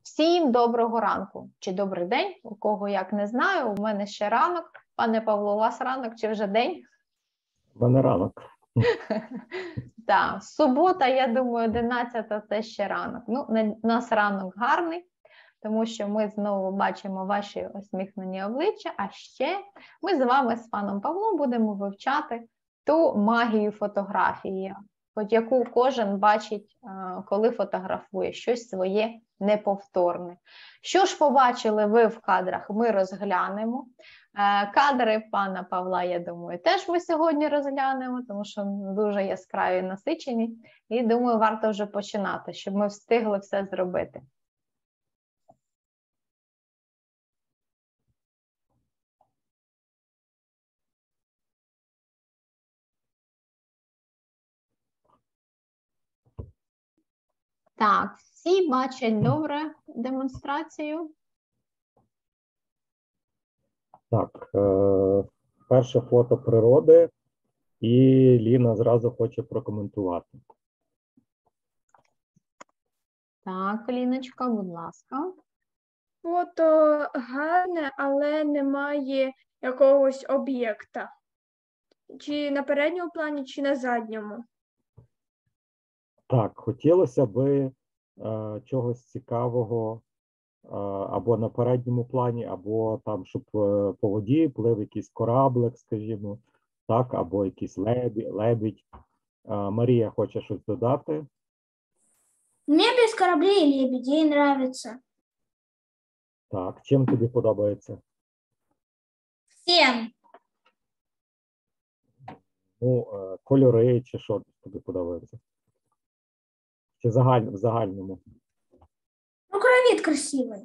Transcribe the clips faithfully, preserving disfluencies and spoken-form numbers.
Всім доброго ранку чи добрий день, у кого як не знаю, у мене ще ранок. Пане Павло, у вас ранок чи вже день? У мене ранок. Так, субота, я думаю, одинадцята – це ще ранок. Ну, у нас ранок гарний, тому що ми знову бачимо ваші усміхнені обличчя, а ще ми з вами, з паном Павлом, будемо вивчати ту магію фотографії, хоч яку кожен бачить, коли фотографує, щось своє неповторне. Що ж побачили ви в кадрах, ми розглянемо. Кадри пана Павла, я думаю, теж ми сьогодні розглянемо, тому що дуже яскраві, насичені. І, думаю, варто вже починати, щоб ми встигли все зробити. Так, всі бачать добре демонстрацію? Так, е, перше фото природи, і Ліна зразу хоче прокоментувати. Так, Ліночка, будь ласка. Фото гарне, але немає якогось об'єкта. Чи на передньому плані, чи на задньому. Так, хотілося би е, чогось цікавого е, або на передньому плані, або там, щоб е, по воді плив якийсь кораблик, скажімо, так, або якийсь лебідь. лебідь. Е, Марія хоче щось додати. Мне без кораблей и лебедей нравится. Так, чим тобі подобається? Всем. Ну, е, кольори чи що тобі подобається? Чи загаль, в загальному? Ну, кровит красивый.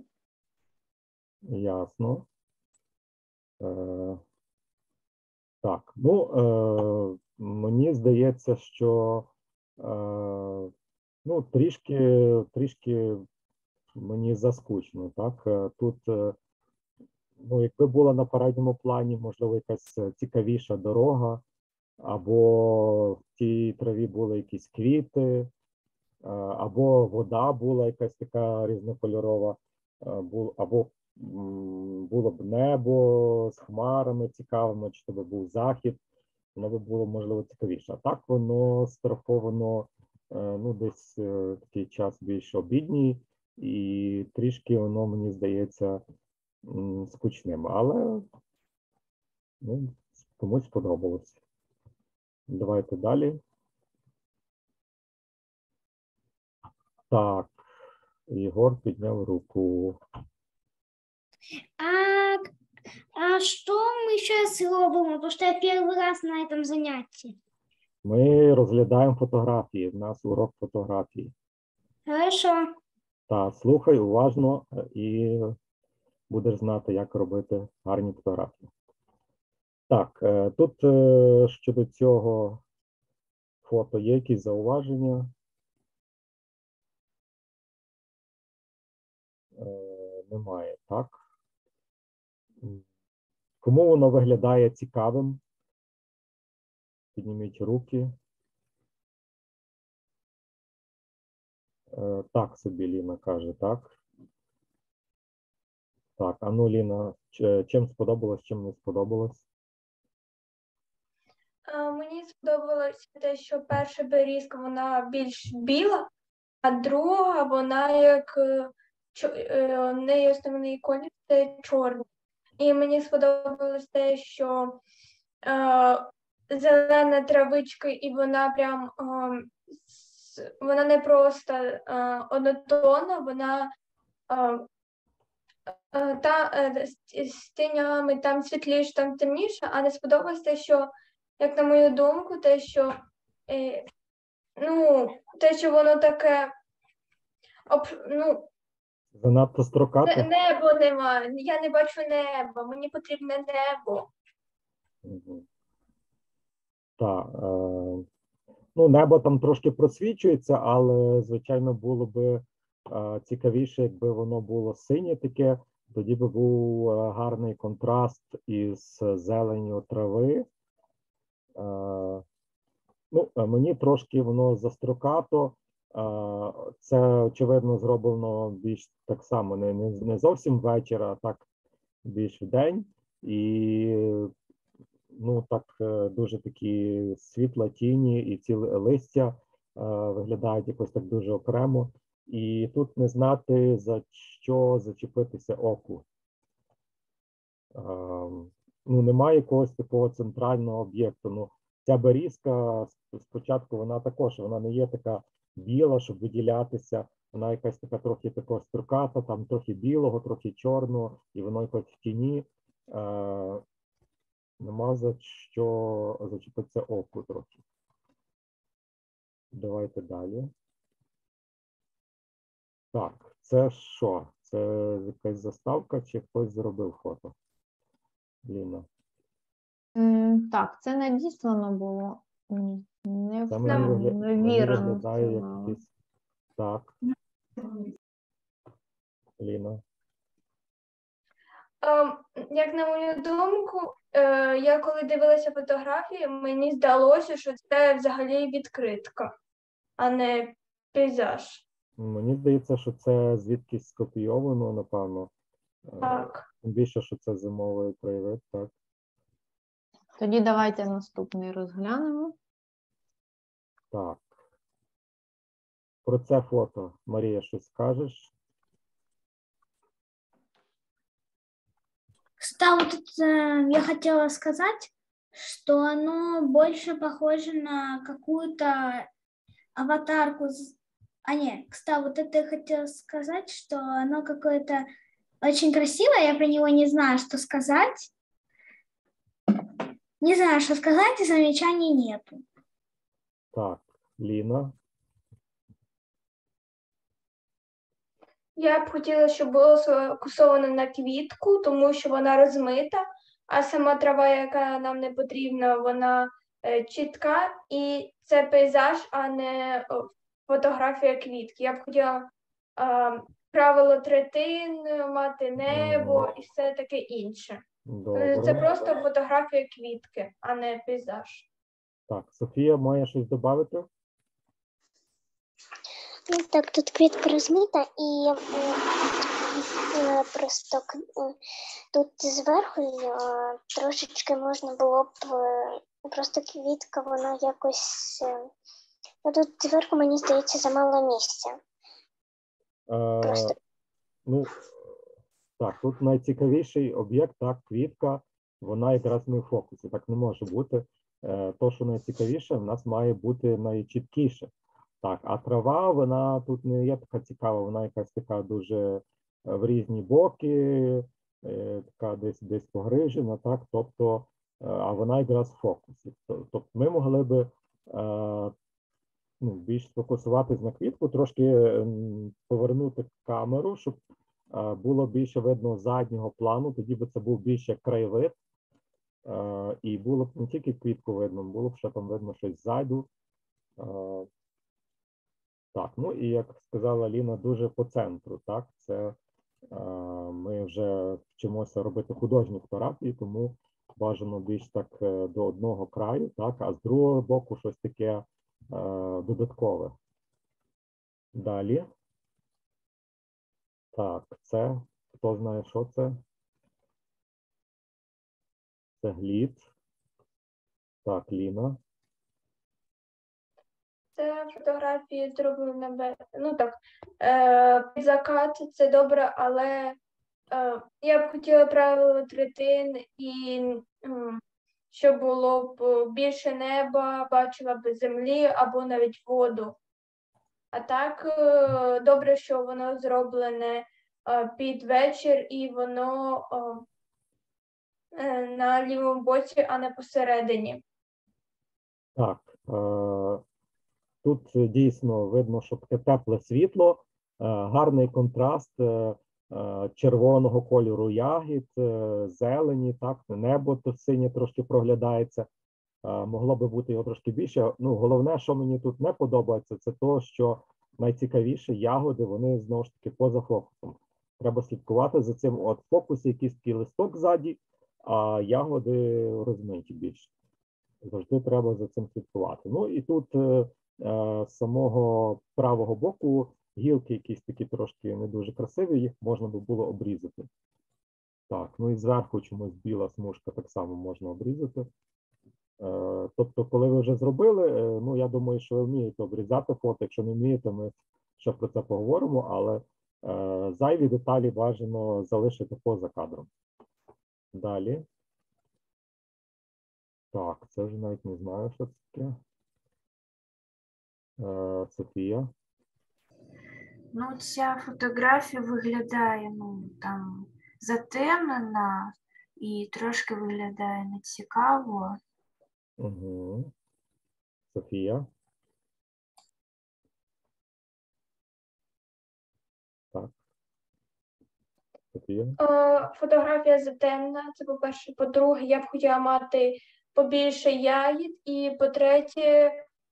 Ясно. Е, так, ну, е, мені здається, що е, ну, трішки, трішки мені заскучно, так? Е, Тут, е, ну, якби була на передньому плані, можливо, якась цікавіша дорога, або в тій траві були якісь квіти, е, або вода була якась така різнокольорова, е, бу- або м, було б небо з хмарами цікавими, чи то би був захід, воно би було, можливо, цікавіше. А так воно страфовано, е, ну, десь е, такий час більш обідній, і трішки воно, мені здається, м, скучним. Але, ну, комусь сподобалось. Давайте далі. Так, Єгор підняв руку. А, а что мы сейчас робим? Потому что я первый раз на этом занятии. Ми розглядаємо фотографії. У нас урок фотографії. Хорошо. Так, слухай уважно е, і будеш знати, як робити гарні фотографії. Так, е, тут е, щодо цього фото є якісь зауваження? Е, Немає, так? М. Кому воно виглядає цікавим? Підніміть руки. Е, Так собі Ліна каже, так? Так, а ну, Ліна, ч- чим сподобалось, чим не сподобалось? А, мені сподобалось те, що перша берізка, вона більш біла, а друга, вона як е, чо- е, в неї основний колір – це чорний. І мені сподобалось те, що е, зелена травичка, і вона прям, е, с- вона не просто е, однотонна, вона е, е, та е, з, з тінями, там світліше, там темніше, а не сподобалось те, що, як на мою думку, те, що е, ну, те, що воно таке, об, ну, Занадто не- строкато? небо нема, я не бачу неба, мені потрібне небо. Мгм. Так, е, ну, небо там трошки просвічується, але, звичайно, було би е, цікавіше, якби воно було синє таке, тоді би був е, гарний контраст із зеленню трави. Е, ну, е, мені трошки воно застрокато. Е, це очевидно, зроблено більш так само, не, не, не зовсім ввечері, а так більш вдень. І ну, так е, дуже такі світла тіні і ці ли- листя е, виглядають якось так дуже окремо. І тут не знати, за що зачепитися оку. Ем, ну, немає якогось такого центрального об'єкту. Ну, ця берізка сп- спочатку вона також, вона не є така біла, щоб виділятися. Вона якась така трохи такого строката, там трохи білого, трохи чорного, і воно якось в тіні. Е, нема за що зачепитися оку трохи. Давайте далі. Так, це що? Це якась заставка чи хтось зробив фото? Ліна. М, Так, це надіслано було. Ні, не Це мені, Нам- вигля... мені вірно виглядає як сказала. якийсь. Так. Ліна. Ем, Як на мою думку, е, я коли дивилася фотографії, мені здалося, що це взагалі відкритка, а не пейзаж. Мені здається, що це звідкись скопійовано, напевно. Е, Так. Тим більше, що це зимовий краєвид, так. Тоді давайте наступний розглянемо. Так. Про це фото, Марія, щось скажеш? Кстати, вот это, я хотела сказать, что оно больше похоже на какую-то аватарку. з- А не, кстати, вот это я хотела сказать, что оно какое-то очень красивое, я про него не знаю, что сказать. Не знаю, что сказать, и замечаний нету. Так, Ліна. Я б хотіла, щоб було сфокусовано на квітку, тому що вона розмита, а сама трава, яка нам не потрібна, вона е, чітка, і це пейзаж, а не о, фотографія квітки. Я б хотіла е, правило третин, мати небо і все таке інше. Е, Це Добре. просто фотографія квітки, а не пейзаж. Так, Софія має щось додати? Ну, так, тут квітка розмита і м, е, просто к- м, тут зверху е, трошечки можна було б е, просто квітка, вона якось. е, Ну, тут зверху, мені здається, замало місця. Е, Просто. ну, так, тут найцікавіший об'єкт, так, квітка, вона якраз не в фокусі, так не може бути. Е, то, що найцікавіше, в нас має бути найчіткіше. Так, а трава, вона тут не є така цікава, вона якась така дуже е, в різні боки, е, така десь десь погрижена, так, тобто, е, а вона якраз в фокусі. Т- Тобто ми могли би е, ну, більш сфокусуватись на квітку, трошки ем, повернути камеру, щоб е, було більше видно заднього плану, тоді би це був більше краєвид, е, і було б не тільки квітку видно, було б ще там видно щось ззаду. Е, так, ну і як сказала Ліна, дуже по центру, так, це е, ми вже вчимося робити художню фотографію, тому бажано більш так е, до одного краю, так, а з другого боку щось таке е, додаткове. Далі. Так, це, хто знає, що це? Це глід. Так, Ліна. Це фотографії зроблені без, ну так, е, під закат це добре, але е, я б хотіла правило третин і м, щоб було б більше неба, бачила б землі або навіть воду. А так е, добре, що воно зроблене е, під вечір і воно е, на лівому боці, а не посередині. Так, е, тут дійсно видно, що таке тепле світло, е, гарний контраст е, е, червоного кольору ягід, е, зелені, так, небо то синє трошки проглядається. Е, могло би бути його трошки більше. Ну, головне, що мені тут не подобається, це то, що найцікавіше ягоди, вони знову ж таки поза фокусом. Треба слідкувати за цим. От в фокусі якийсь такий листок ззаді, а ягоди розмиті більше. Завжди треба за цим слідкувати. Ну і тут е, е, з самого правого боку гілки якісь такі трошки не дуже красиві, їх можна би було обрізати. Так, ну і зверху чомусь біла смужка так само можна обрізати. Е, тобто, коли ви вже зробили, е, ну я думаю, що ви вмієте обрізати фото. Якщо не вмієте, ми ще про це поговоримо, але е, зайві деталі бажано залишити поза кадром. Далі. Так, це вже навіть не знаю, що це таке. Е, Софія. Ну, ця фотографія виглядає, ну, там, затемнена і трошки виглядає нецікаво. Угу. Софія. Так. Софія. Е, Фотографія затемна, це по-перше. По-друге, я б хотіла мати побільше ягід. І по-третє,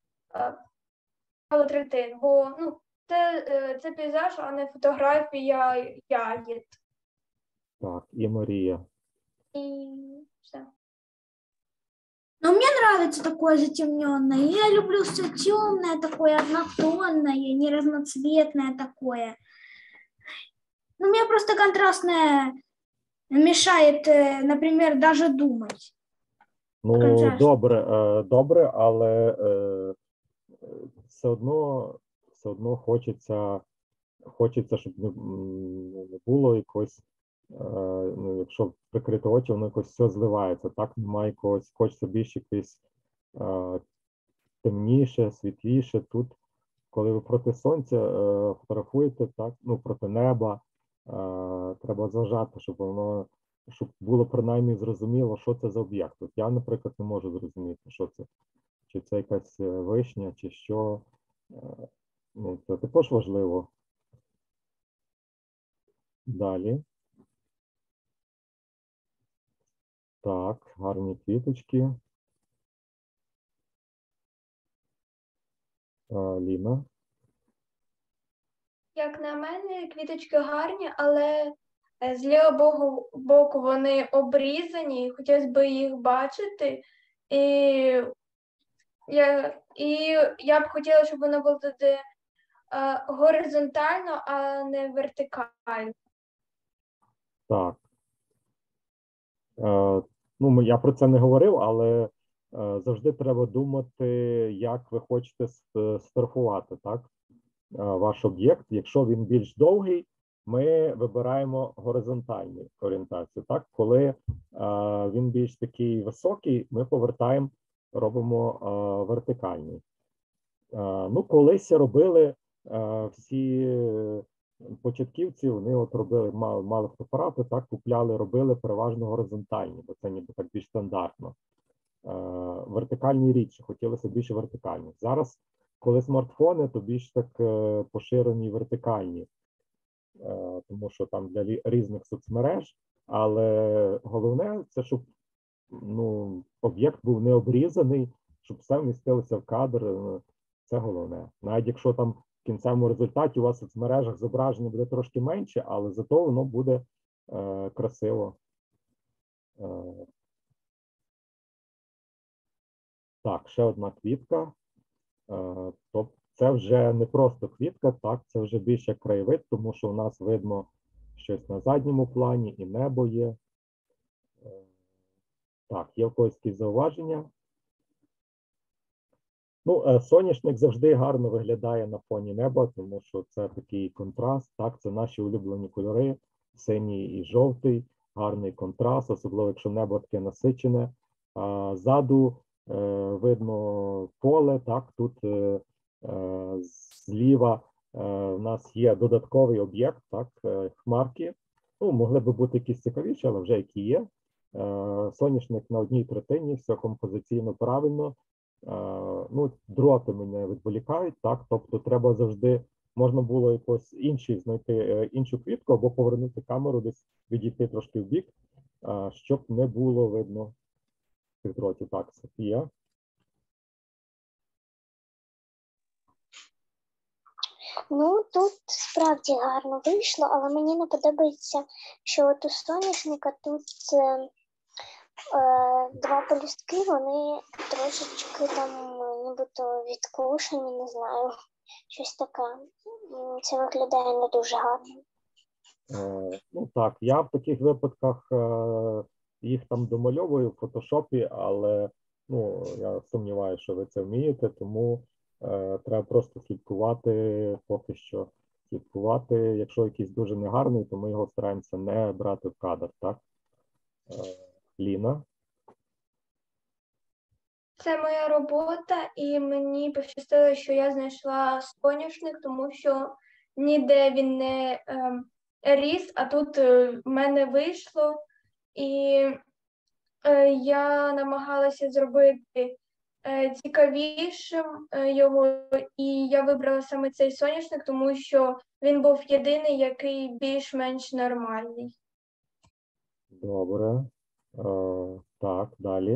третин. Бо ну, це, е, це пейзаж, а не фотографія ягід. Так, і Марія. І все. Но мне нравится такое затемненное. Я люблю все темное такое, однотонное, не разноцветное такое. Ну, мне просто контрастное мешает, э, например, даже думать. Ну, Контраст. добре, е, добре, але е, все одно, все одно хочеться, хочеться, щоб не, м, не було якось, е, ну, якщо прикрити очі, воно якось все зливається, так, немає якогось, хочеться більш якось е, темніше, світліше. Тут, коли ви проти сонця е, фотографуєте, так, ну, проти неба, е, треба зважати, щоб воно, щоб було принаймні зрозуміло, що це за об'єкт. От я, наприклад, не можу зрозуміти, що це. Чи це якась е, вишня, чи що. Е, ну, це також важливо. Далі. Так, гарні квіточки. Е, Ліна. Як на мене, квіточки гарні, але е, з лівого боку, боку вони обрізані, хотілося б їх бачити. І я, і я б хотіла, щоб воно було туди е, горизонтально, а не вертикально. Так. Е, ну, ми- я про це не говорив, але е, завжди треба думати, як ви хочете с- сфотографувати, так? Е, ваш об'єкт. Якщо він більш довгий, ми вибираємо горизонтальну орієнтацію. Так, коли е, він більш такий високий, ми повертаємо, робимо е, вертикальний. Е, ну, колись робили е, всі початківці, вони от робили, мали, мали фотоапарати, так, купляли, робили переважно горизонтальні, бо це ніби так більш стандартно. Е, вертикальні рідше, хотілося більше вертикальних. Зараз, коли смартфони, то більш так е, поширені вертикальні, е, тому що там для лі- різних соцмереж, але головне це, щоб ну, об'єкт був не обрізаний, щоб все вмістилося в кадр, е, це головне. Навіть якщо там в кінцевому результаті у вас в соцмережах зображення буде трошки менше, але зато воно буде е, красиво. Е, Так, ще одна квітка. Е, Тобто це вже не просто квітка, так, це вже більше краєвид, тому що у нас видно щось на задньому плані, і небо є. Е, Так, є в когось якісь зауваження? Ну, е, соняшник завжди гарно виглядає на фоні неба, тому що це такий контраст, так, це наші улюблені кольори, синій і жовтий, гарний контраст, особливо якщо небо таке насичене. А ззаду е, видно поле, так, тут е, е, зліва е, в нас є додатковий об'єкт, так, е, хмарки. Ну, могли би бути якісь цікавіші, але вже які є. Е, соняшник на одній третині, все композиційно правильно. Uh, ну, дроти мене відволікають, так, тобто треба завжди, можна було якось інший знайти е, іншу квітку або повернути камеру, десь відійти трошки в бік, uh, щоб не було видно цих дротів. Так, Софія. Ну, тут справді гарно вийшло, але мені не подобається, що от у соняшника тут е, е, два полюстки, вони трошечки там нібито відкушені, не знаю. щось таке. М, Це виглядає не дуже гарно. Е, Ну так, я в таких випадках е, їх там домальовую в фотошопі, але ну, я сумніваюся, що ви це вмієте, тому е, треба просто слідкувати поки що. Слідкувати, якщо якийсь дуже негарний, то ми його стараємося не брати в кадр, так? Е, Ліна? Це моя робота, і мені пощастило, що я знайшла соняшник, тому що ніде він не ем, ріс, а тут е, в мене вийшло. І е, я намагалася зробити е, цікавішим е, його, і я вибрала саме цей соняшник, тому що він був єдиний, який більш-менш нормальний. Добре. Е, так, далі.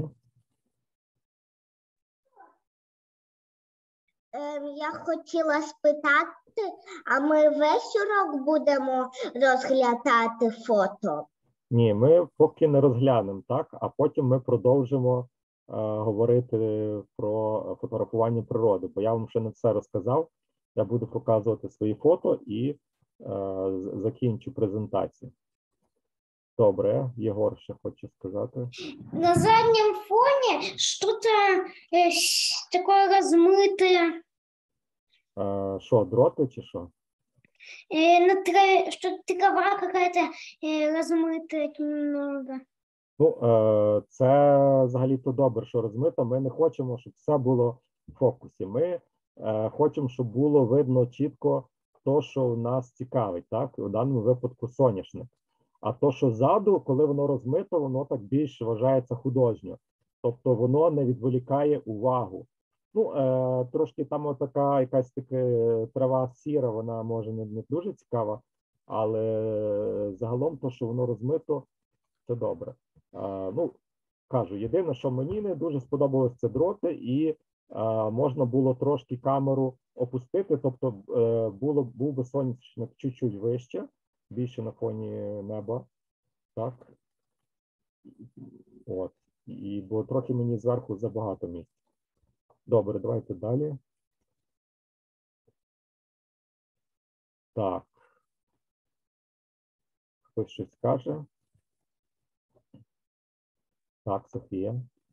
Ем, Я хотіла спитати, а ми весь урок будемо розглядати фото? Ні, ми поки не розглянемо, так, а потім ми продовжимо е, говорити про фотографування природи, бо я вам ще не все розказав. Я буду показувати свої фото і е, з- закінчу презентацію. Добре, Єгор ще хоче сказати. На заднем фоне что-то э, с- такое размытое, Е, Що, дроти чи що? э, на траве, что трава какая-то э, размытая немного. Ну, е, це взагалі-то добре, що розмито. Ми не хочемо, щоб все було в фокусі. Ми е, хочемо, щоб було видно чітко то, що в нас цікавить, так? У даному випадку соняшник. А то, що ззаду, коли воно розмито, воно так більш вважається художньо. Тобто воно не відволікає увагу. Ну, е, трошки там така якась така трава сіра, вона може не, не дуже цікава, але загалом то, що воно розмито, це добре. А, ну, кажу, єдине, що мені не дуже сподобалось, це дроти, і а, можна було трошки камеру опустити, тобто е, було, був би сонячник чуть-чуть вище, більше на фоні неба, так? От. І бо трохи мені зверху забагато місць. Добре, давайте далі. Так. Хтось щось скаже? Так, Софія.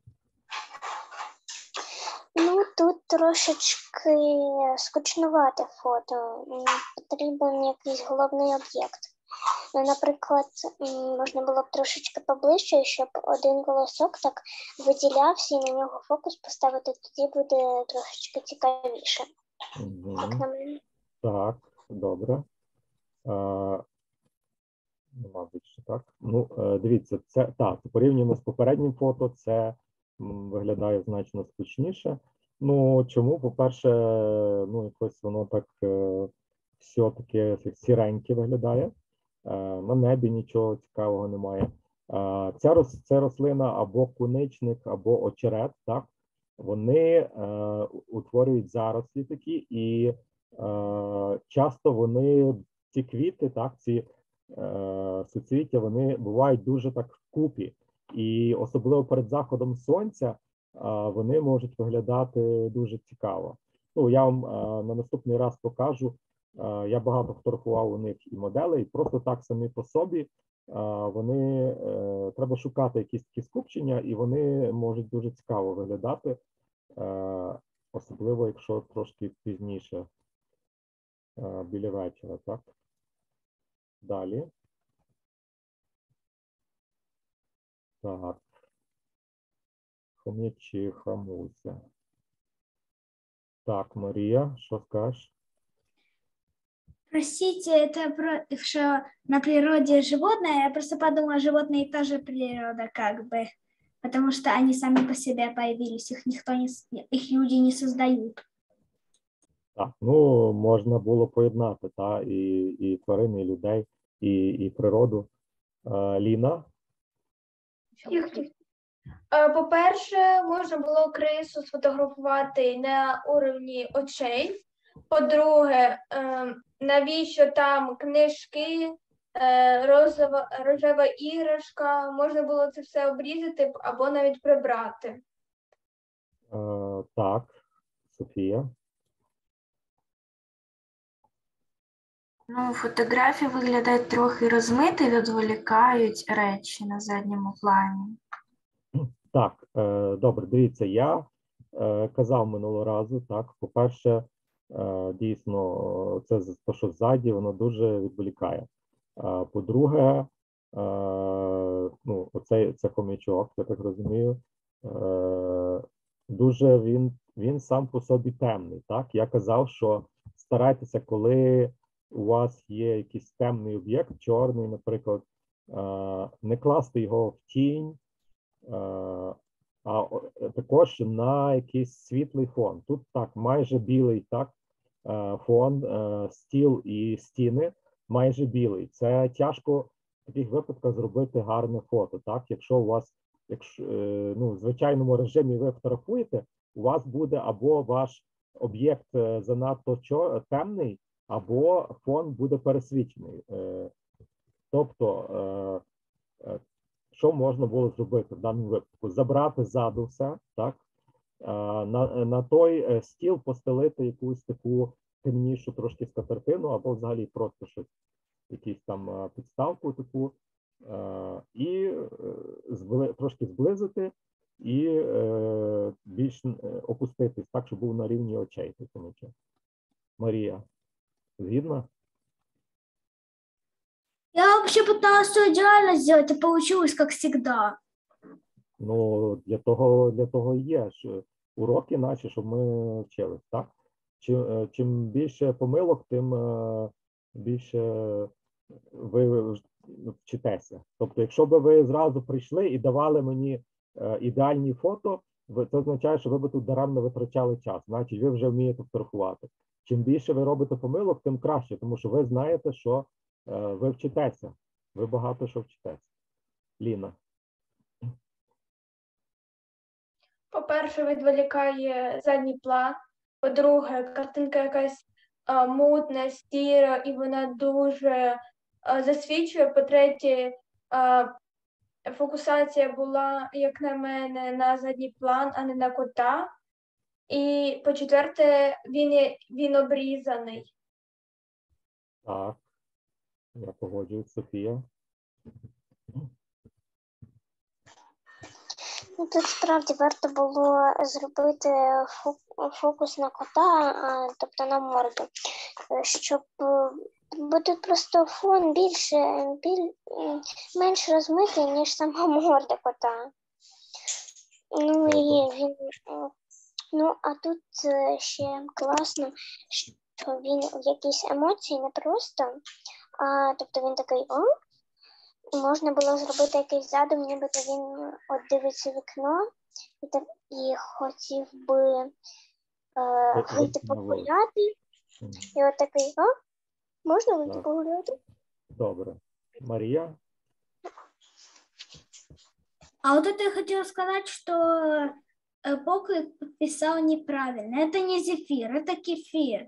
Ну, тут трошечки скучнувате фото. М, Потрібен якийсь головний об'єкт. Ну, наприклад, м, можна було б трошечки поближче, щоб один волосок так виділявся, і на нього фокус поставити, тоді буде трошечки цікавіше. Угу. Як на мене. Так, добре. А, ну, мабуть, що так. Ну, е, дивіться, це так, порівняно з попереднім фото, це м, виглядає значно скучніше. Ну, чому? По-перше, ну, якось воно так е, все таке сіреньке виглядає. Е, на небі нічого цікавого немає. Е, ця рос, це рослина або куничник, або очерет, так? Вони е, утворюють зарослі такі, і е, часто вони, ці квіти, так, ці е, суцвіття, вони бувають дуже так вкупі. І особливо перед заходом сонця е, вони можуть виглядати дуже цікаво. Ну, я вам е, на наступний раз покажу. Е, я багато фотографував у них і моделей, і просто так самі по собі е, вони, е, треба шукати якісь такі скупчення, і вони можуть дуже цікаво виглядати. Е, особливо, якщо трошки пізніше е, біля вечора, так? Далі. Так. Хомячі, храмуся. Так, Марія, що скажеш? Простите, это про, что на природе животные, я просто подумала, животные тоже природа как бы, потому что они сами по себе появились, их никто не, с- их люди не создают. Так, ну, можна було поєднати, та, і, і тварини, і людей, і, і природу. Е, Ліна? Е, По-перше, можна було крису сфотографувати на уровні очей. По-друге, е, навіщо там книжки, е, розова, рожева іграшка, можна було це все обрізати або навіть прибрати. Е, так, Софія? Ну, фотографії виглядають трохи розмито, відволікають речі на задньому плані. Так, е, добре, дивіться, я е, казав минулого разу, так, по-перше, е, дійсно, це з- то, що ззаді, воно дуже відволікає. Е, по-друге, е, ну, оцей це хомячок, я так розумію, е, дуже він, він сам по собі темний, так? Я казав, що старайтеся, коли у вас є якийсь темний об'єкт, чорний, наприклад, е, не класти його в тінь, Е, а о- також на якийсь світлий фон. Тут так, майже білий так, е, фон, е, стіл і стіни майже білий. Це тяжко в таких випадках зробити гарне фото. Так, якщо у вас, якщо е, ну, в звичайному режимі ви фотографуєте, у вас буде або ваш об'єкт е, занадто чо- темний, або фон буде пересвічений. Е, Тобто, е, е, що можна було зробити в даному випадку? Забрати ззаду все, так? Е, На, на той е, стіл постелити якусь таку темнішу трошки скатертину, або взагалі просто щось, якусь там е, підставку таку, е, і е, збли, трошки зблизити і е, більш е, опуститись так, щоб був на рівні очей. Таким. Марія, згідна? Я вообще пыталась все идеально сделать, и получилось как всегда. Ну, для того, для того і є що уроки наші, щоб ми вчились, так? Чим, е, чим більше помилок, тим е, більше ви вчитеся. Тобто, якщо б ви зразу прийшли і давали мені е, ідеальні фото, ви- це означає, що ви б тут даремно витрачали час, значить ви вже вмієте фотографувати. Чим більше ви робите помилок, тим краще, тому що ви знаєте, що е, ви вчитеся. Ви багато що вчитеся. Ліна. По-перше, відволікає задній план. По-друге, картинка якась а, мутна, стіра, і вона дуже а, засвічує. По-третє, а, фокусація була, як на мене, на задній план, а не на кота. І по-четверте, він, є- він обрізаний. Так, я погоджуюсь, Софія. Ну, тут справді варто було зробити фо- фокус на кота, а, тобто на морду, е, щоб е, бо тут просто фон більше, біль, м, менш розмитий, ніж сама морда кота. Ну і він, е, ну а тут е, ще класно, що він якісь емоції не просто, а тобто він такий о. І можна було зробити якийсь задум, нібито він от дивиться в вікно і, так, і хотів би е, Ви- вийти вийти на вулицю. погуляти. Мгм. І от такий, а? Можна вийти Так. погуляти? Добре. Марія? А вот это я хотела сказать, что э, Поклик подписал неправильно. Это не зефир, это кефир.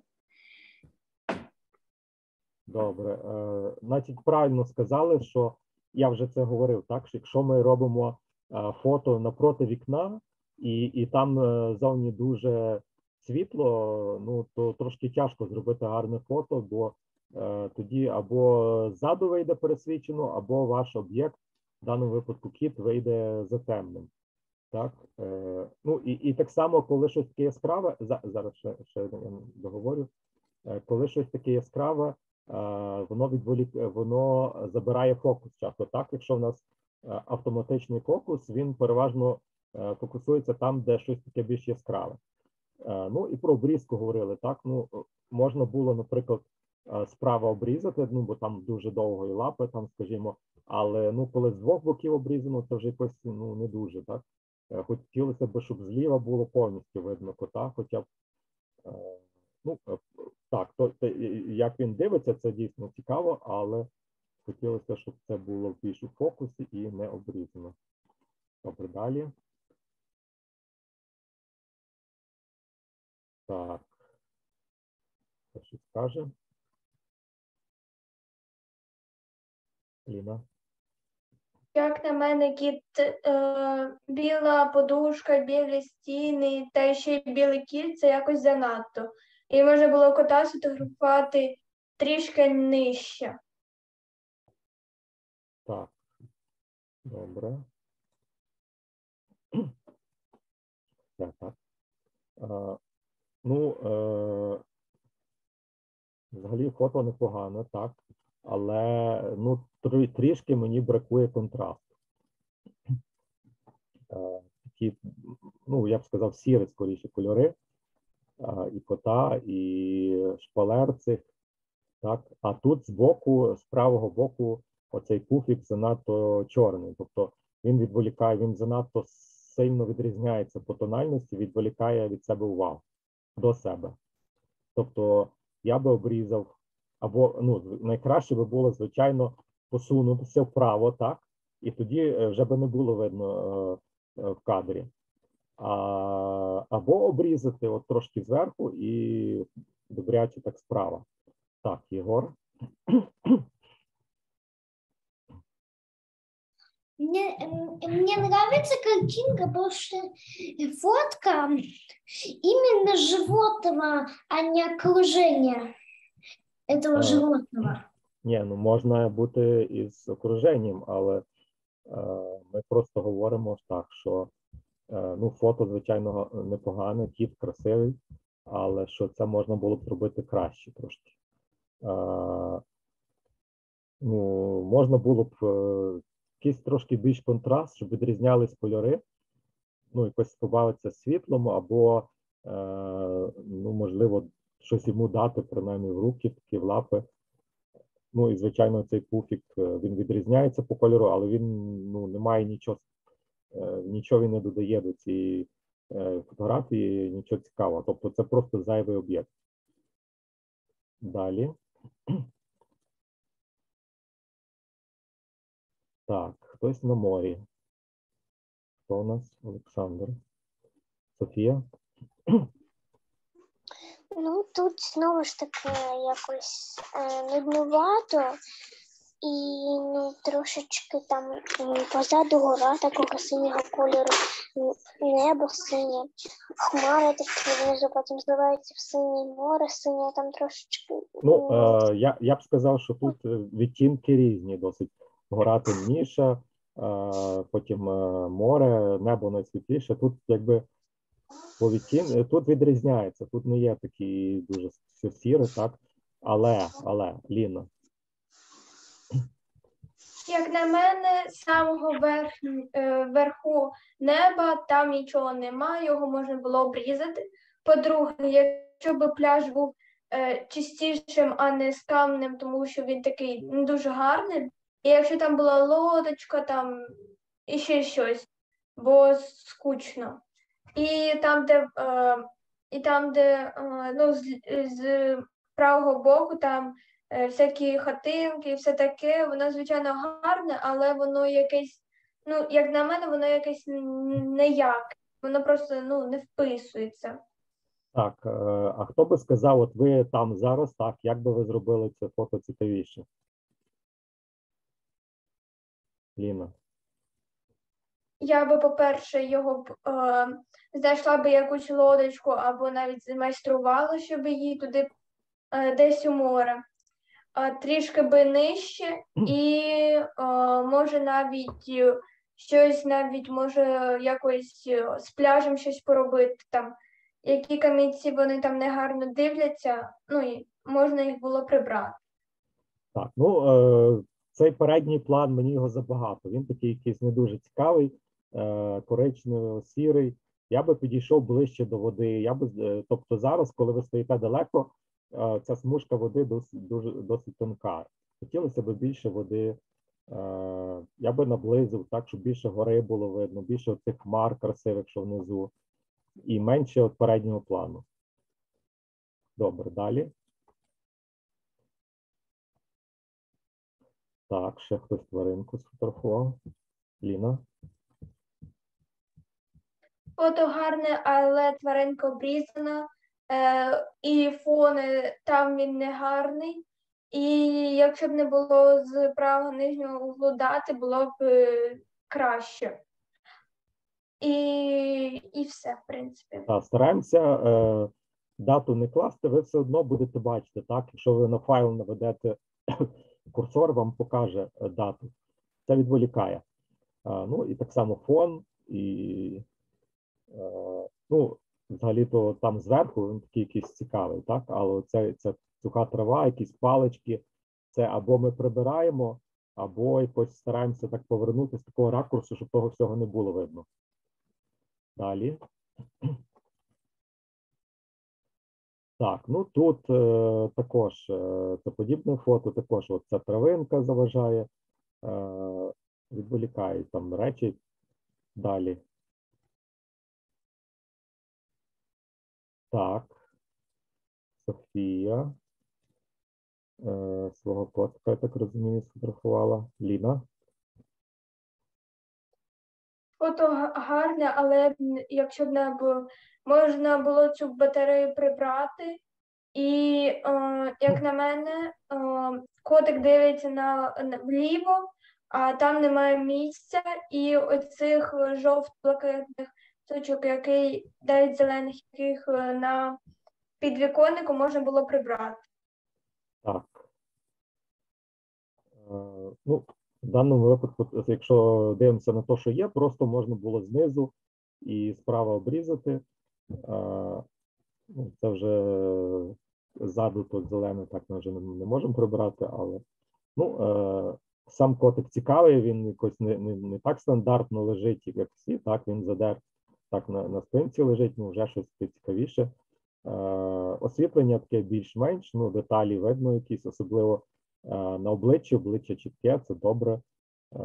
Добре. Е, значить, правильно сказали, що я вже це говорив, так, що якщо ми робимо е, фото напроти вікна, і, і там е, зовні дуже світло, ну, то трошки тяжко зробити гарне фото, бо е, тоді або ззаду вийде пересвічено, або ваш об'єкт, в даному випадку кіт, вийде затемним. Так, е, ну і, і так само, коли щось таке яскраве, за, зараз ще, ще я договорю, е, коли щось таке яскраве, е, воно відволік, воно забирає фокус часто. Так, якщо в нас е, автоматичний фокус, він переважно е, фокусується там, де щось таке більш яскраве. Е, ну і про обрізку говорили, так, ну можна було, наприклад, е, справа обрізати, ну бо там дуже довго і лапи, там, скажімо, але ну коли з двох боків обрізано, це вже якось ну не дуже, так. Е, Хотілося б, щоб зліва було повністю видно кота, хоча б, е, ну, е, так, то, те, і- як він дивиться, це дійсно цікаво, але хотілося, щоб це було більш у фокусі і не обрізано. Добре, далі. Так. Хто щось скаже? Ліна? Як на мене, кіт, е, біла подушка, білі стіни, та ще й білий кіт, це якось занадто. І можна було кота сфотографувати трішки нижче. Так, добре. Так, так. А, ну, е, взагалі фото непогано, так, але ну, трі- трішки мені бракує контрасту. Е, такі, ну, я б сказав, сірі, скоріше, кольори. Е, і кота, і шпалер цих, так. А тут збоку, з правого боку, оцей пуфік занадто чорний. Тобто він відволікає, він занадто сильно відрізняється по тональності, відволікає від себе увагу до себе. Тобто я би обрізав, або ну, найкраще би було, звичайно, посунутися вправо, так, і тоді вже би не було видно е, е, в кадрі. А, або обрізати от трошки зверху і добряче так справа. Так, Єгор. Мне, м, мне нравится картинка, потому что фотка именно животного, а не окружения этого А, животного. Ні, ну можна бути із окруженням, але е, ми просто говоримо так, що е, ну, фото, звичайно, непогане, кіт красивий, але що це можна було б зробити краще трошки. Е, ну, можна було б е, якийсь трошки більш контраст, щоб відрізнялись кольори, ну, якось побавитися світлом, або, е, ну, можливо, щось йому дати, принаймні, в руки, такі в лапи. Ну, і, звичайно, цей пуфік, е, він відрізняється по кольору, але він, ну, не має нічого, е, нічого він не додає до цієї е, фотографії, нічого цікавого. Тобто це просто зайвий об'єкт. Далі. Так, хтось на морі. Хто у нас? Олександр. Софія? Ну, тут знову ж таки якось е, нуднувато. І ну, трошечки там м, позаду гора такого синього кольору, м, небо синє, хмари такі внизу, потім зливаються в синє море синє, там трошечки. Ну, м, е, я, я б сказав, що тут е, відтінки різні досить. Гора темніша, е, потім е, море, небо найсвітліше. Тут якби по відтін... тут відрізняється, тут не є такі дуже все сіре, так? Але, але, Ліна. Як на мене, з самого верх, е, верху неба там нічого немає, його можна було обрізати. По-друге, якщо б пляж був е, чистішим, а не скамним, тому що він такий не дуже гарний. І якщо там була лодочка, там і ще щось, бо скучно. І там, де, е, і там, де е, ну, з, з правого боку, там е, всякі хатинки і все таке, воно, звичайно, гарне, але воно якесь, ну, як на мене, воно якесь неяке. Воно просто ну, не вписується. Так, е, а хто би сказав, от ви там зараз, так, як би ви зробили це фото цікавіше? Ліна. Я би, по-перше, його б е, знайшла би якусь лодочку або навіть змайструвала, щоб її туди е, десь у море. Е, трішки би нижче і е, може навіть е, щось навіть може якось е, з пляжем щось поробити там. Які камінці вони там негарно дивляться, ну і можна їх було прибрати. Так, ну, е, цей передній план, мені його забагато. Він такий якийсь не дуже цікавий, е, коричневий, сірий. Я би підійшов ближче до води. Я би, е, тобто зараз, коли ви стоїте далеко, е, ця смужка води досить, дуже, досить тонка. Хотілося б більше води. Е, я би наблизив так, щоб більше гори було видно, більше цих хмар красивих, що внизу, і менше от переднього плану. Добре, далі. Так, ще хтось тваринку сфотографував. Ліна. Фото гарне, але тваринка обрізана, е, і фон е, там він не гарний. І якщо б не було з правого нижнього углу дати, було б е, краще. І, і все, в принципі. Так, стараємося е, дату не класти, ви все одно будете бачити, так? Якщо ви на файл наведете курсор, вам покаже е, дату. Це відволікає. А, ну, і так само фон, і, е, ну, взагалі-то там зверху він такий якийсь цікавий, так? Але це, це суха трава, якісь палички, це або ми прибираємо, або якось стараємося так повернути з такого ракурсу, щоб того всього не було видно. Далі. Так, ну тут е, також е, це подібне фото, також от ця травинка заважає, е, відволікає там речі. Далі. Так, Софія е, свого котика, я так розумію, сфотографувала. Ліна. Фото га- гарне, але б н- якщо б не було, можна було цю батарею прибрати. І, е, як на мене, е, котик дивиться на, на вліво, а там немає місця, і оцих жовто-блакитних точок, які дають зелених, яких е, на підвіконнику можна було прибрати. Так. Е, ну, в даному випадку, якщо дивимося на те, що є, просто можна було знизу і справа обрізати. Е, ну, це вже ззаду тут зелене, так ми вже не, не можемо прибрати, але ну, е, сам котик цікавий, він якось не, не, не так стандартно лежить, як всі, так, він задер так на, на спинці лежить, ну, вже щось цікавіше. Е, освітлення таке більш-менш, ну, деталі видно якісь, особливо е, на обличчі, обличчя чітке, це добре. Е,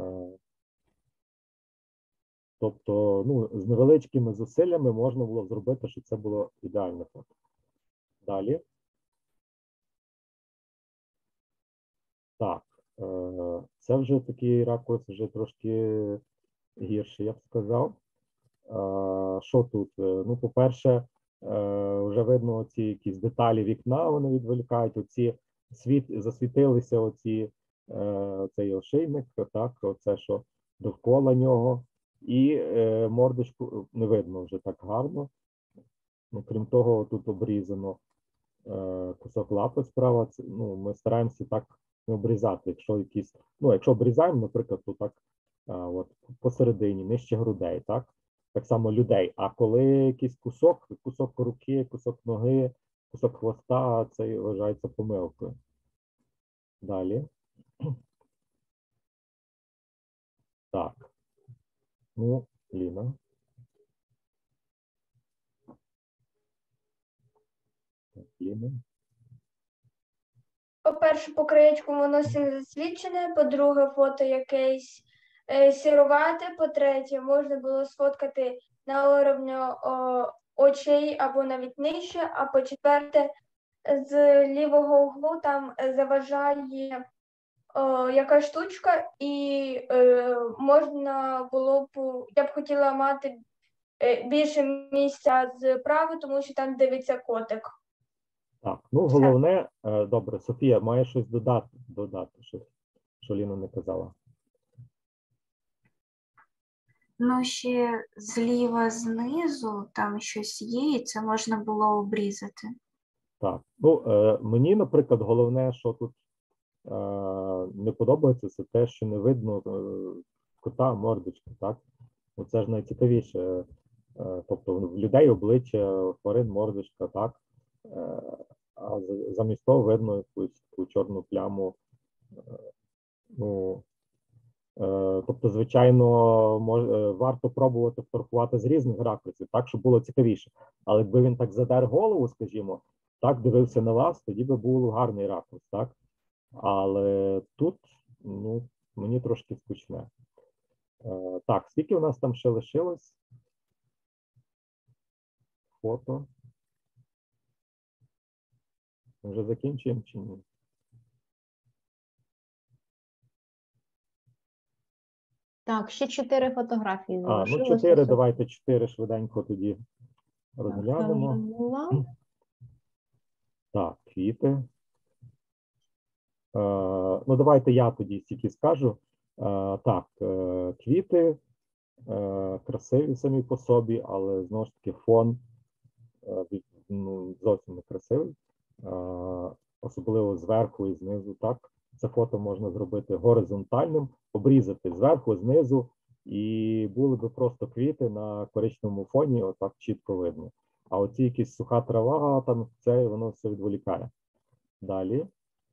тобто, ну, з невеличкими зусиллями можна було зробити, щоб це було ідеальне фото. Далі. Так, е, це вже такий ракурс, вже трошки гірший, я б сказав. Е, Що тут? Е, Ну, по-перше, е, вже видно ці якісь деталі вікна, вони відволікають, оці світ, засвітилися оці, е, цей ошейник, так, оце, що довкола нього, і е, мордочку не видно вже так гарно. Ну, крім того, тут обрізано е, кусок лапи справа, це, ну, ми стараємося так не обрізати, якщо якісь, ну, якщо обрізаємо, наприклад, то так, а, от, посередині, нижче грудей, так, так само людей, а коли якийсь кусок, кусок руки, кусок ноги, кусок хвоста, це вважається помилкою. Далі. Так. Ну, Ліна. Так, Ліна. По-перше, по краєчку воно сильно засвічене, по-друге, фото якесь е, сірувате, по-третє, можна було сфоткати на уровню о, очей або навіть нижче, а по-четверте, з лівого углу там заважає о, яка штучка, і е, можна було б, я б хотіла мати е, більше місця зправа, тому що там дивиться котик. Так, ну Все. головне, е, добре, Софія, має щось додати, додати, щось, що Ліна не казала. Ну, ще зліва знизу там щось є, і це можна було обрізати. Так, ну е, мені, наприклад, головне, що тут е, не подобається, це те, що не видно е, кота, мордочки, так? Ну, це ж найцікавіше. Е, тобто в людей обличчя, тварин, мордочка, так? Е, а за- замість того видно якусь таку чорну пляму. Е, ну, е, тобто, звичайно, мож, е, варто пробувати фотографувати з різних ракурсів, так, щоб було цікавіше. Але якби він так задер голову, скажімо, так дивився на вас, тоді би був гарний ракурс, так? Але тут, ну, мені трошки скучне. Е, так, скільки у нас там ще лишилось? Фото. Ми вже закінчуємо чи ні? Так, ще чотири фотографії А, ну залишилося. чотири, давайте чотири швиденько тоді Так, це вже розглянемо. була. Так, квіти. Е, ну, давайте я тоді тільки скажу. Е, так, е, квіти е, красиві самі по собі, але знову ж таки фон е, від- ну, зовсім не красивий. Особливо зверху і знизу, так. Це фото можна зробити горизонтальним, обрізати зверху, знизу, і були би просто квіти на коричневому фоні, отак чітко видно. А оці якісь суха трава, там це воно все відволікає. Далі.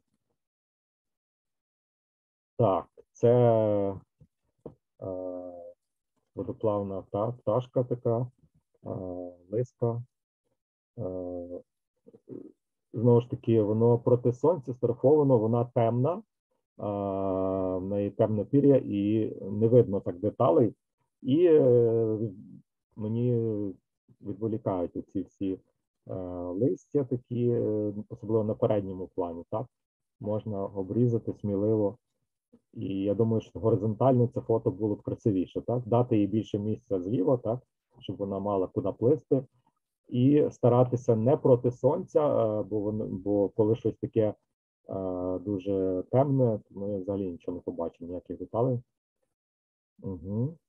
Так, це е, водоплавна пта, пташка така, е, лиска. Е, знову ж таки, воно проти сонця страфовано, вона темна, а, в неї темне пір'я і не видно так деталей. І е, мені відволікають оці всі е, листя такі, е, особливо на передньому плані, так? Можна обрізати сміливо. І я думаю, що горизонтально це фото було б красивіше, так? Дати їй більше місця зліва, так? Щоб вона мала куди плисти. І старатися не проти сонця, бо, воно, бо коли щось таке а, дуже темне, то ми взагалі нічого не побачимо, ніяких деталей. Угу.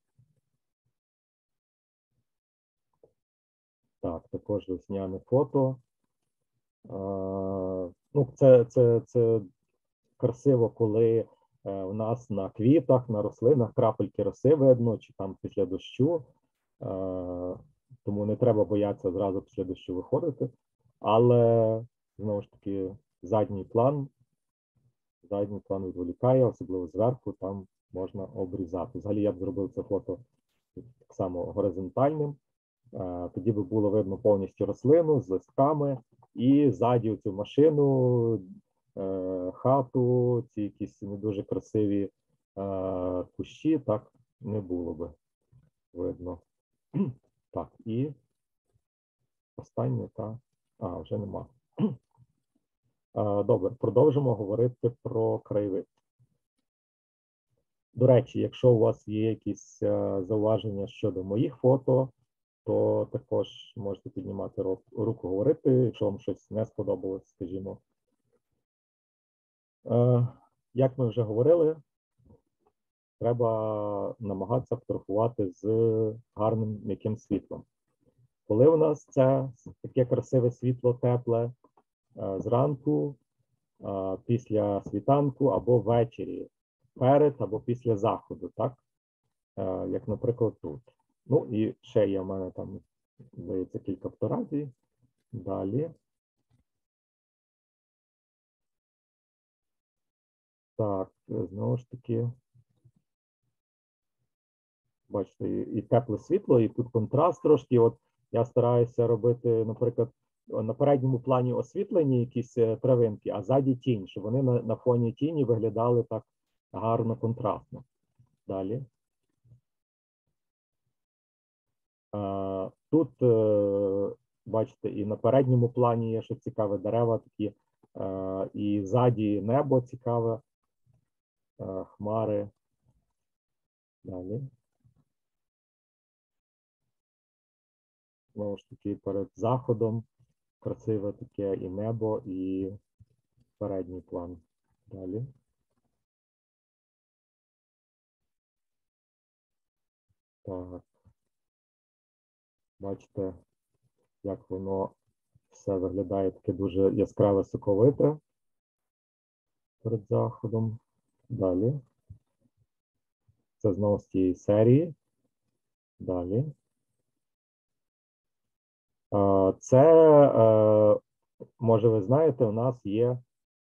Так, також весняне фото. А, ну, це, це, це красиво, коли е, у нас на квітах, на рослинах крапельки роси видно, чи там після дощу. А, тому не треба боятися зразу після дощу виходити. Але, знову ж таки, задній план, задній план відволікає, особливо зверху, там можна обрізати. Взагалі я б зробив це фото так само горизонтальним. Тоді би було видно повністю рослину з листками і ззаді цю машину, хату, ці якісь не дуже красиві кущі, так не було би видно. Так, і останнє, так, а, вже нема. Добре, продовжимо говорити про краєвид. До речі, якщо у вас є якісь зауваження щодо моїх фото, то також можете піднімати руку, говорити, якщо вам щось не сподобалось, скажімо. Як ми вже говорили, треба намагатися фотографувати з гарним м'яким світлом. Коли у нас це таке красиве світло, тепле, зранку, після світанку або ввечері, перед або після заходу, так? Як, наприклад, тут. Ну, і ще є в мене там, здається, кілька фотографій. Далі. Так, знову ж таки, бачите, і, і тепле світло, і тут контраст трошки. От я стараюся робити, наприклад, на передньому плані освітлені якісь травинки, а ззаді тінь, щоб вони на, на фоні тіні виглядали так гарно, контрастно. Далі. А, тут, е, бачите, і на передньому плані є, що цікаве, дерева такі, е, і ззаді небо цікаве, е, хмари. Далі. Знову ж таки, перед заходом красиве таке і небо, і передній план. Далі. Так. Бачите, як воно все виглядає таке дуже яскраве, соковите перед заходом. Далі. Це знову з цієї серії. Далі. Це, може ви знаєте, у нас є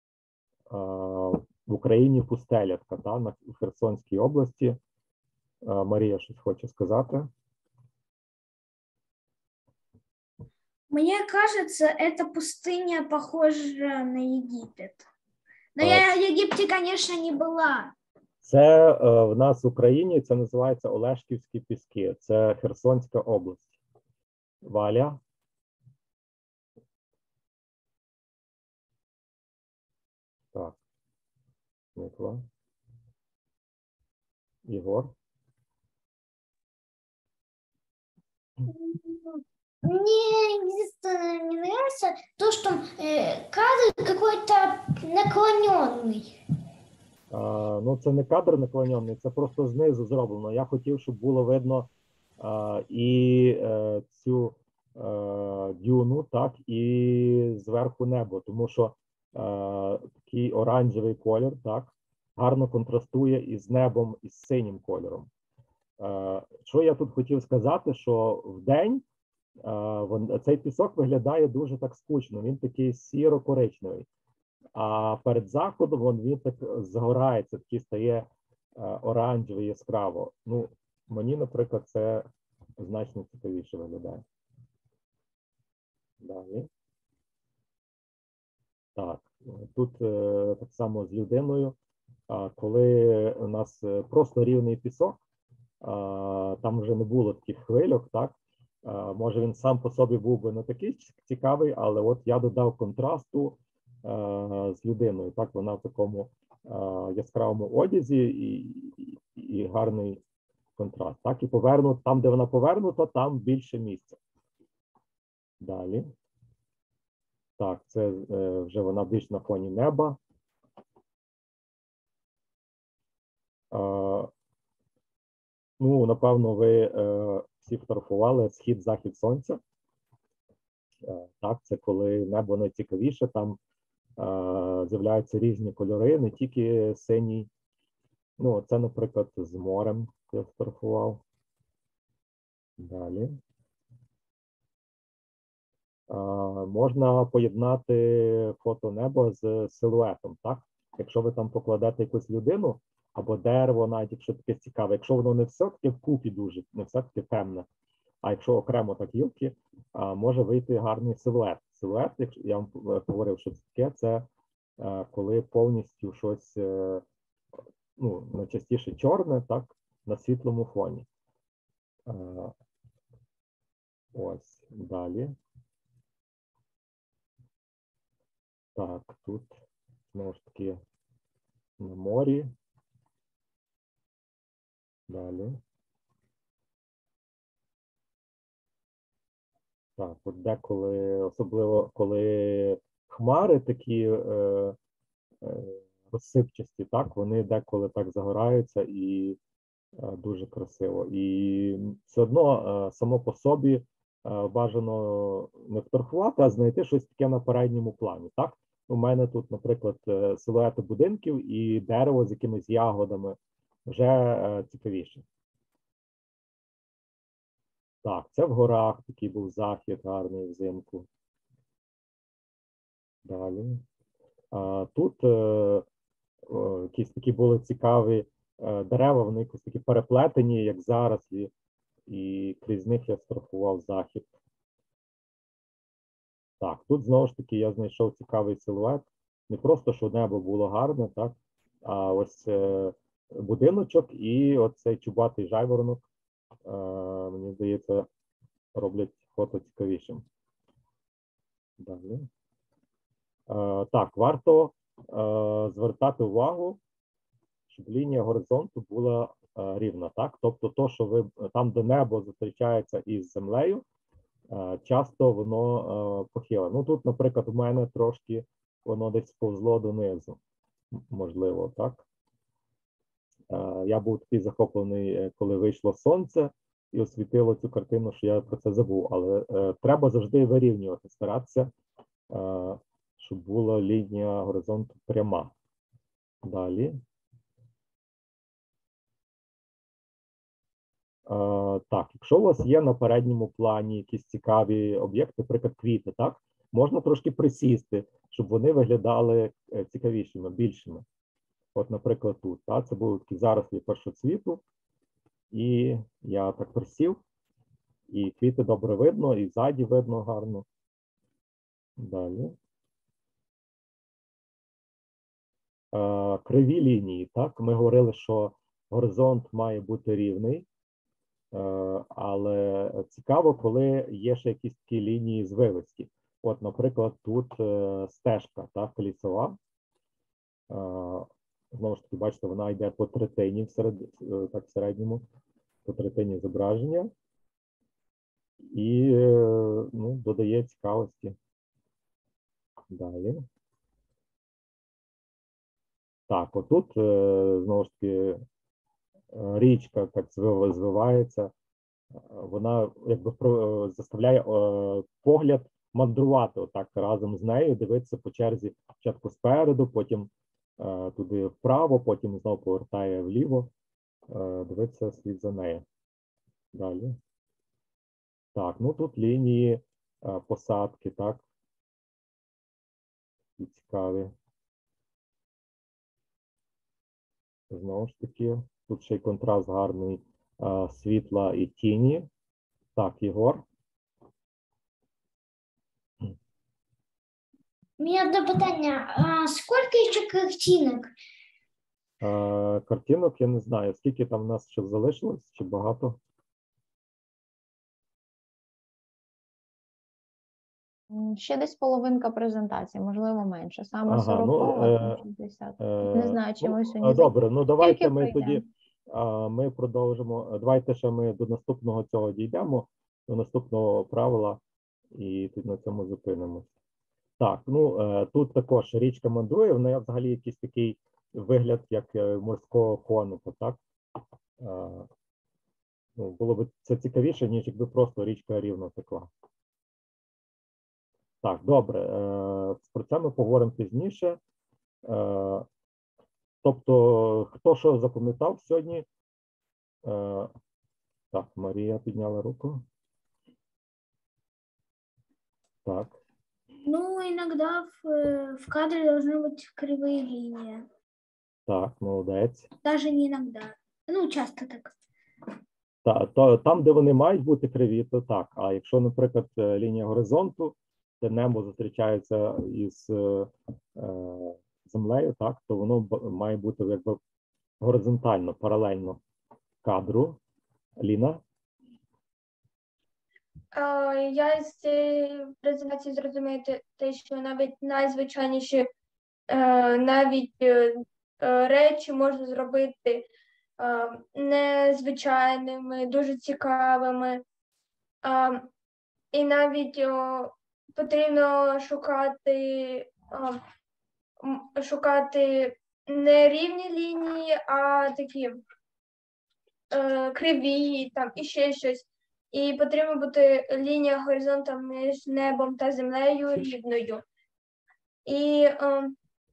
в Україні пустелятка, та, на Херсонській області. Марія щось хоче сказати. Мне кажется, эта пустыня похожа на Египет. Но А, я в Египте, конечно, не была. Це е, в нас в Україні, це називається Олешківські піски. Це Херсонська область. Валя? Так. Микола. Єгор? Мне единственное не нравится то, что э, кадр какой-то наклоненный. А, ну, це не кадр наклонений, це просто знизу зроблено. Я хотів, щоб було видно а, і е, цю дюну, так, і зверху небо, тому що е, такий оранжевий колір, так, гарно контрастує із небом, із синім кольором. Е, що я тут хотів сказати, що вдень е, вон, цей пісок виглядає дуже так скучно, він такий сіро-коричневий, а перед заходом вон, він так загорається, такий стає е, оранжевий яскраво. Ну, мені, наприклад, це значно цікавіше виглядає. Далі. Так, тут е, так само з людиною, а, коли у нас е, просто рівний пісок, а, там вже не було таких хвильок, так, а, може він сам по собі був би не такий цікавий, але от я додав контрасту а, з людиною, так, вона в такому а, яскравому одязі і, і, і гарний контраст, так, і повернуто, там, де вона повернута, там більше місця. Далі. Так, це е, вже вона більш на фоні неба. Е, ну, напевно, ви е, всі фотографували схід-захід сонця. Е, так, це коли небо найцікавіше, там е, з'являються різні кольори, не тільки синій. Ну, це, наприклад, з морем я фотографував. Далі. Uh, можна поєднати фото неба з силуетом, так? Якщо ви там покладете якусь людину або дерево, навіть якщо таке цікаве, якщо воно не все-таки вкупі дуже, не все-таки темне, а якщо окремо так гілки, uh, може вийти гарний силует. Силует, якщо я вам говорив, що це таке, це uh, коли повністю щось, uh, ну, найчастіше чорне, так, на світлому фоні. Uh, ось, далі. Так, тут, знову ж таки, на морі. Далі. Так, от деколи, особливо, коли хмари такі е, е, розсипчасті, так, вони деколи так загораються і е, дуже красиво. І все одно е, само по собі е, бажано не фотографувати, а знайти щось таке на передньому плані, так? У мене тут, наприклад, силуети будинків і дерево з якимись ягодами вже е, цікавіше. Так, це в горах такий був захід гарний взимку. Далі. А, тут е, е, якісь такі були цікаві е, дерева, вони якось такі переплетені, як зарослі, і крізь них я сфотографував захід. Так, тут знову ж таки я знайшов цікавий силует. Не просто, що небо було гарне, так, а ось е, будиночок і оцей чубатий жайворонок, е, мені здається, роблять фото цікавішим. Далі. Е, так, варто е, звертати увагу, щоб лінія горизонту була е, рівна, так? Тобто то, що ви там, де небо зустрічається із землею, е, часто воно е, похиле. Ну тут, наприклад, у мене трошки воно десь повзло донизу, можливо, так? Е, я був такий захоплений, коли вийшло сонце і освітило цю картину, що я про це забув. Але е, треба завжди вирівнювати, старатися, е, щоб була лінія горизонту пряма. Далі. Е, так, якщо у вас є на передньому плані якісь цікаві об'єкти, наприклад, квіти, так, можна трошки присісти, щоб вони виглядали цікавішими, більшими. От, наприклад, тут, так, це були такі зарослі першоцвіту, і я так присів, і квіти добре видно, і ззаді видно гарно. Далі. Е, криві лінії, так, ми говорили, що горизонт має бути рівний, е, але цікаво, коли є ще якісь такі лінії звивисті. От, наприклад, тут е, стежка, так, лісова. Е, знову ж таки, бачите, вона йде по третині, всеред, так, в середньому, по третині зображення. І, е, ну, додає цікавості. Далі. Так, отут, е, знову ж таки, річка так звивається, вона якби про- заставляє е, погляд мандрувати отак разом з нею, дивитися по черзі спочатку спереду, потім е, туди вправо, потім знову повертає вліво, е, дивитися слід за нею. Далі. Так, ну тут лінії е, посадки, так. І цікаві. Знову ж таки, тут ще й контраст гарний е, світла і тіні. Так, Єгор. У меня одно питання. А сколько ще картинок? Е, Картинок я не знаю, скільки там в нас ще залишилось, чи багато. М, Ще десь половинка презентації, можливо, менше. Саме Ага, сорок, ну, е, шістдесят. Е, Не знаю, чи ну, ми е, сьогодні Добре, ну давайте Скільки ми пройдемо? тоді а, ми продовжимо. Давайте ще ми до наступного цього дійдемо, до наступного правила, і тут на цьому зупинимось. Так, ну е, тут також річка мандрує, в неї взагалі якийсь такий вигляд, як е, морського коника, так? Е, ну, було б це цікавіше, ніж якби просто річка рівно текла. Так, добре, е, про це ми поговоримо пізніше. Е, Тобто, хто що запам'ятав сьогодні? Е, так, Марія підняла руку. Так, Ну, иногда в, э, в кадре должны быть кривые линии. так, молодець. Даже не иногда. Ну, часто так. Та, то, там, де вони мають бути криві, то так. А якщо, наприклад, е, лінія горизонту, де небо зустрічається із е, е, землею, так, то воно б- має бути якби горизонтально, паралельно кадру. Ліна? А, Я з цієї презентації зрозумію те- те, що навіть найзвичайніші е, навіть е, е, речі можна зробити е, незвичайними, дуже цікавими. А, І навіть о, потрібно шукати, а, м, шукати не рівні лінії, а такі е, криві, там і ще щось. І потрібно бути лінія горизонту між небом та землею рівною. І е,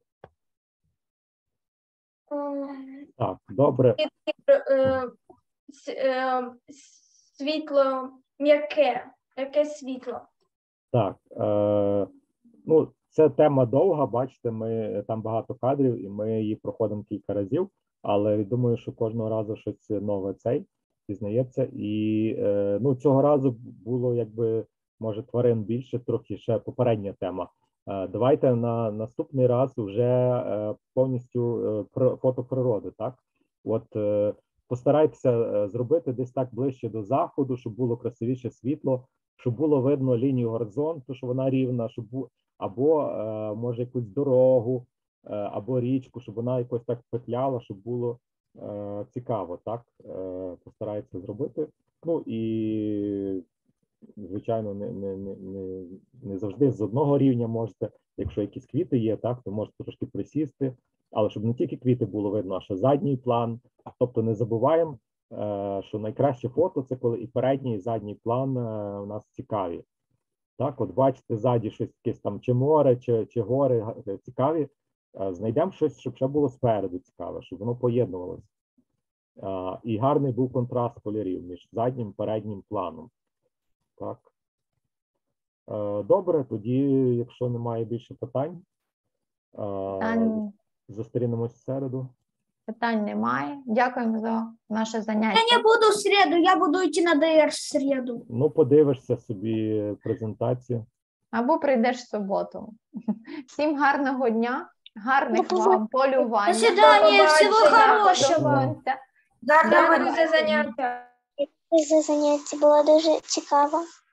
е, Так, добре. е, с- е, світло м'яке, м'яке світло. Так, е, ну, це тема довга, бачите, ми там багато кадрів, і ми її проходимо кілька разів, але думаю, що кожного разу щось нове цей пізнається. І е, ну, цього разу було якби, може, тварин більше, трохи ще попередня тема. Е, давайте на наступний раз вже е, повністю е, про фото природи, так? От е, постарайтеся е, зробити десь так ближче до заходу, щоб було красивіше світло, щоб було видно лінію горизонту, що вона рівна, щоб бу- або е, може якусь дорогу, е, або річку, щоб вона якось так петляла, щоб було е, цікаво, так? Е, постарайтеся зробити. Ну і звичайно, не, не, не, не, не завжди з одного рівня можете. Якщо якісь квіти є, так, то можете трошки присісти, але щоб не тільки квіти було видно, а ще задній план. Тобто не забуваємо, е, що найкраще фото це коли і передній, і задній план е, у нас цікаві. Так, от бачите, ззаді щось якесь там чи море, чи, чи гори га- цікаві. Е, знайдемо щось, щоб ще було спереду цікаве, щоб воно поєднувалося. Е, і гарний був контраст кольорів між заднім і переднім планом. Так. Е, Добре, тоді, якщо немає більше питань, е, Питань, зустрінемось в середу. питань немає. Дякуємо за наше заняття. Я не буду в среду, я буду идти на ДР в среду. Ну, подивишся собі презентацію. Або прийдеш в суботу. Всім гарного дня, гарних До вам полювань. До свидания, всего побачення. хорошего. Сонця. Дякую Дякую. за заняття. За заняття було дуже цікаво.